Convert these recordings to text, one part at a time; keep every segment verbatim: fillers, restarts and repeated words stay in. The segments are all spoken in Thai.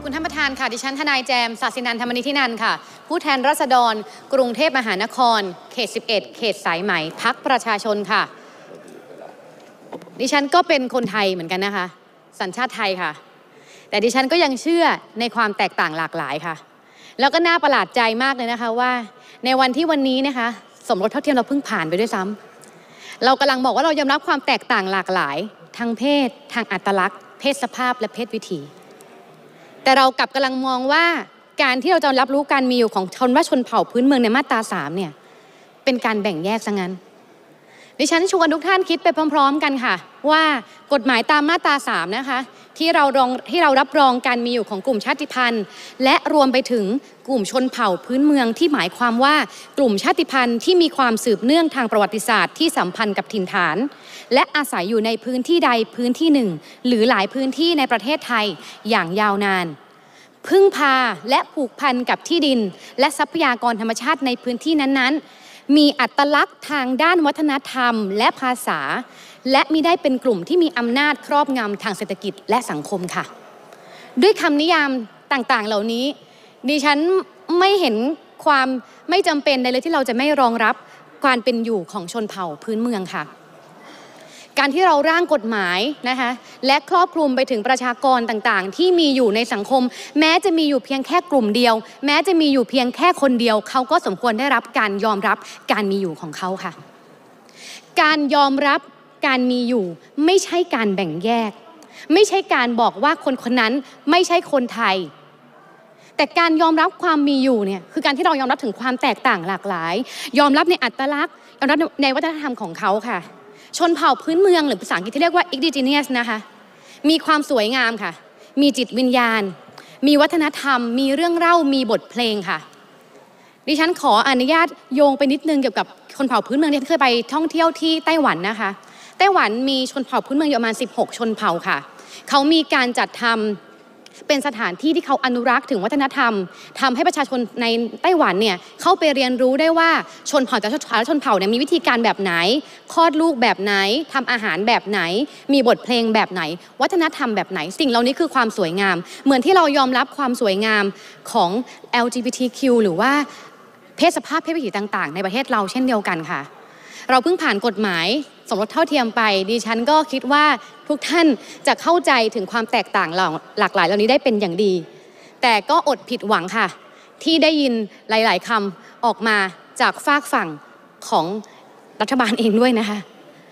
คุณท่านประธานค่ะดิฉันทนายแจมศาสินันท์ธรรมนิธินันท์ค่ะผู้แทนราษฎรกรุงเทพมหานครเขตสิบเอ็ดเขตสายไหมพรรคประชาชนค่ะดิฉันก็เป็นคนไทยเหมือนกันนะคะสัญชาติไทยค่ะแต่ดิฉันก็ยังเชื่อในความแตกต่างหลากหลายค่ะแล้วก็น่าประหลาดใจมากเลยนะคะว่าในวันที่วันนี้นะคะสมรสเท่าเทียมเราเพิ่งผ่านไปด้วยซ้ำเรากำลังบอกว่าเรายอมรับความแตกต่างหลากหลายทางเพศทางอัตลักษณ์เพศสภาพและเพศวิถีแต่เรากลับกำลังมองว่าการที่เราจะรับรู้การมีอยู่ของชนว่าชนเผ่าพื้นเมืองในมาตราสามเนี่ยเป็นการแบ่งแยกซะงั้นดิฉันชวนทุกท่านคิดไปพร้อมๆกันค่ะว่ากฎหมายตามมาตราสามนะคะที่เรารองที่เรารับรองการมีอยู่ของกลุ่มชาติพันธุ์และรวมไปถึงกลุ่มชนเผ่าพื้นเมืองที่หมายความว่ากลุ่มชาติพันธุ์ที่มีความสืบเนื่องทางประวัติศาสตร์ที่สัมพันธ์กับถิ่นฐานและอาศัยอยู่ในพื้นที่ใดพื้นที่หนึ่งหรือหลายพื้นที่ในประเทศไทยอย่างยาวนานพึ่งพาและผูกพันกับที่ดินและทรัพยากรธรรมชาติในพื้นที่นั้นๆมีอัตลักษณ์ทางด้านวัฒนธรรมและภาษาและมิได้เป็นกลุ่มที่มีอำนาจครอบงำทางเศรษฐกิจและสังคมค่ะด้วยคำนิยามต่างๆเหล่านี้ดิฉันไม่เห็นความไม่จำเป็นใดเลยที่เราจะไม่รองรับการเป็นอยู่ของชนเผ่าพื้นเมืองค่ะการที่เราร่างกฎหมายนะคะและครอบคลุมไปถึงประชากรต่างๆที่มีอยู่ในสังคมแม้จะมีอยู่เพียงแค่กลุ่มเดียวแม้จะมีอยู่เพียงแค่คนเดียวเขาก็สมควรได้รับการยอมรับการมีอยู่ของเขาค่ะการยอมรับการมีอยู่ไม่ใช่การแบ่งแยกไม่ใช่การบอกว่าคนคนนั้นไม่ใช่คนไทยแต่การยอมรับความมีอยู่เนี่ยคือการที่เรายอมรับถึงความแตกต่างหลากหลายยอมรับในอัตลักษณ์ยอมรับในวัฒนธรรมของเขาค่ะชนเผ่าพื้นเมืองหรือภาษาอังกฤษที่เรียกว่า indigenous นะคะมีความสวยงามค่ะมีจิตวิญญาณมีวัฒนธรรมมีเรื่องเล่ามีบทเพลงค่ะดิฉันขออนุญาตโยงไปนิดนึงเกี่ยวกับชนเผ่าพื้นเมืองที่เคยไปท่องเที่ยวที่ไต้หวันนะคะไต้หวันมีชนเผ่าพื้นเมืองอยู่ประมาณสิบหกชนเผ่าค่ะเขามีการจัดทำเป็นสถานที่ที่เขาอนุรักษ์ถึงวัฒนธรรมทำให้ประชาชนในไต้หวันเนี่ยเข้าไปเรียนรู้ได้ว่าชนเผ่าแต่ละชนเผ่าเนี่ยมีวิธีการแบบไหนคลอดลูกแบบไหนทำอาหารแบบไหนมีบทเพลงแบบไหนวัฒนธรรมแบบไหนสิ่งเหล่านี้คือความสวยงามเหมือนที่เรายอมรับความสวยงามของ แอล จี บี ที คิว หรือว่าเพศสภาพเพศวิถีต่างๆในประเทศเราเช่นเดียวกันค่ะเราเพิ่งผ่านกฎหมายสมรสเท่าเทียมไปดิฉันก็คิดว่าทุกท่านจะเข้าใจถึงความแตกต่างหลากหลายเหล่านี้ได้เป็นอย่างดีแต่ก็อดผิดหวังค่ะที่ได้ยินหลายๆคำออกมาจากฝากฝั่งของรัฐบาลเองด้วยนะคะ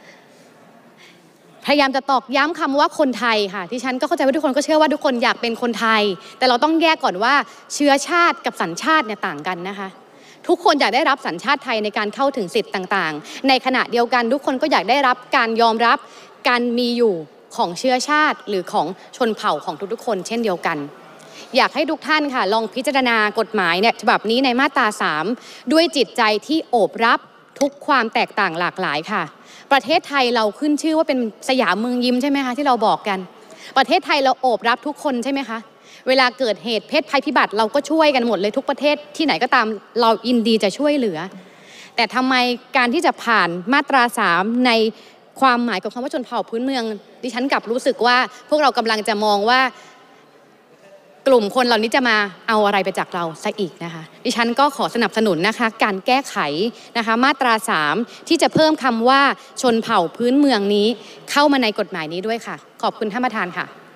พยายามจะตอกย้ำคำว่าคนไทยค่ะที่ฉันก็เข้าใจว่าทุกคนก็เชื่อว่าทุกคนอยากเป็นคนไทยแต่เราต้องแยกก่อนว่าเชื้อชาติกับสัญชาติเนี่ยต่างกันนะคะทุกคนอยากได้รับสัญชาติไทยในการเข้าถึงสิทธิ์ต่างๆในขณะเดียวกันทุกคนก็อยากได้รับการยอมรับการมีอยู่ของเชื้อชาติหรือของชนเผ่าของทุกๆคนเช่นเดียวกันอยากให้ทุกท่านค่ะลองพิจารณากฎหมายเนี่ยฉบับนี้ในมาตราสามด้วยจิตใจที่โอบรับทุกความแตกต่างหลากหลายค่ะประเทศไทยเราขึ้นชื่อว่าเป็นสยามเมืองยิ้มใช่ไหมคะที่เราบอกกันประเทศไทยเราโอบรับทุกคนใช่ไหมคะเวลาเกิดเหตุเพศภัยพิบัติเราก็ช่วยกันหมดเลยทุกประเทศที่ไหนก็ตามเรายินดีจะช่วยเหลือแต่ทำไมการที่จะผ่านมาตราสามในความหมายของคำว่าชนเผ่าพื้นเมืองดิฉันกลับรู้สึกว่าพวกเรากำลังจะมองว่ากลุ่มคนเหล่านี้จะมาเอาอะไรไปจากเราซะอีกนะคะดิฉันก็ขอสนับสนุนนะคะการแก้ไขนะคะมาตราสามที่จะเพิ่มคำว่าชนเผ่าพื้นเมืองนี้เข้ามาในกฎหมายนี้ด้วยค่ะขอบคุณท่านประธานค่ะ